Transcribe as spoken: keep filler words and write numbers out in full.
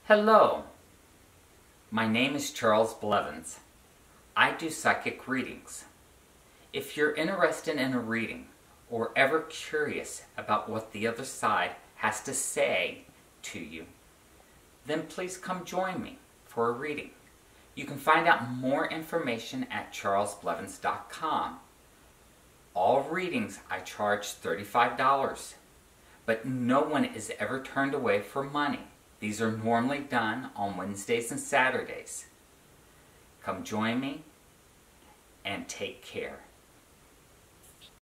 Hello, my name is Charles Blevins. I do psychic readings. If you're interested in a reading or ever curious about what the other side has to say to you, then please come join me for a reading. You can find out more information at charles blevins dot com. All readings I charge thirty-five dollars, but no one is ever turned away for money. These are normally done on Wednesdays and Saturdays. Come join me and take care.